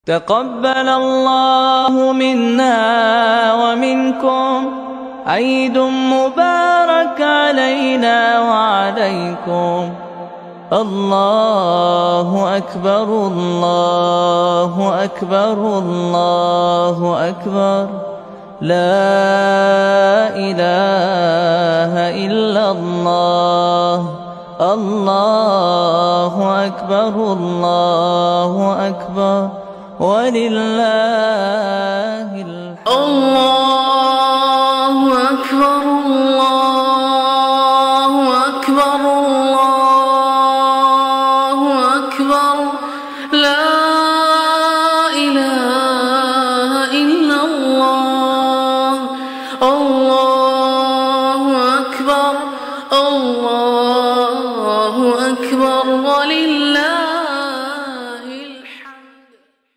تقبل الله منا ومنكم، عيد مبارك علينا وعليكم. الله أكبر الله أكبر الله أكبر، لا إله إلا الله. الله أكبر الله أكبر ولله الحمد. الله أكبر الله